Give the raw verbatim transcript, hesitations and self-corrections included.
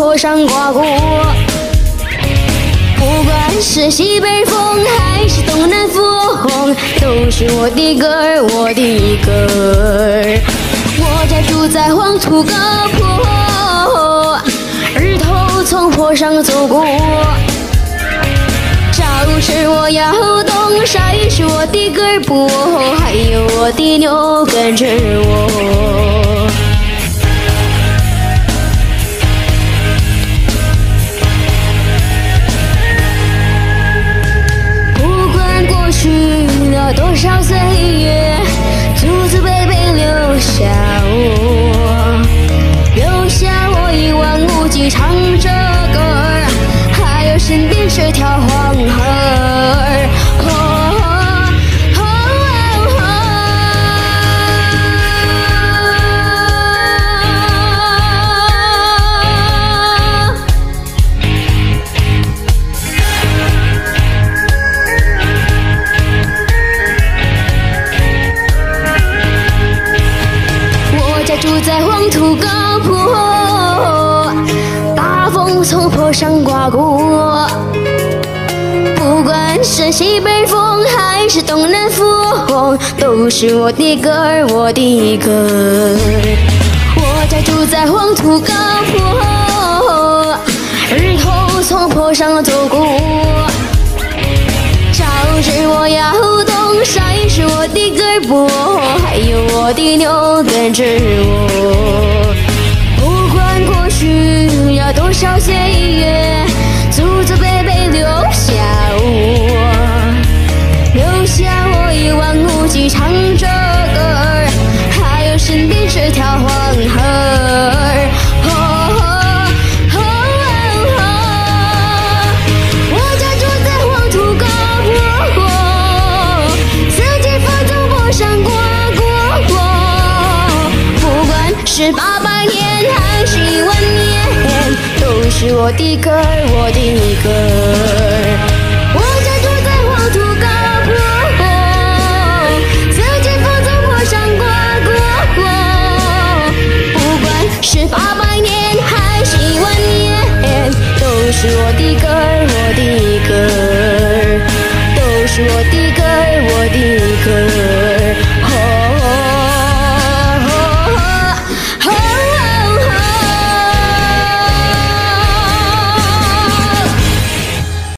坡上刮过。不管是西北风还是东南风，都是我的歌儿，我的歌儿。我家住在黄土高坡，日头从坡上走过。早晨我要东晒是我的歌儿播，还有我的牛跟着我。不管过去了多少岁月，祖祖辈辈留下我，留下我一望无际唱着歌儿，还有身边这条黄河儿。住在黄土高坡，大风从坡上刮过。不管是西北风还是东南风，都是我的歌儿，我的歌儿。我家住在黄土高坡，日头从坡上走过。早晨我要东晒是我的歌儿播，还有我的牛跟着我。不管过去了多少岁月，祖祖辈辈留下我，留下我一望无际唱着歌儿，还有身边这条黄河儿。是八百年还是一万年，都是我的歌儿，我的歌儿。我家住在黄土高坡，四季风从坡上刮过。不管是八百年还是一万年，都是我的歌儿，我的歌儿，都是我的歌儿。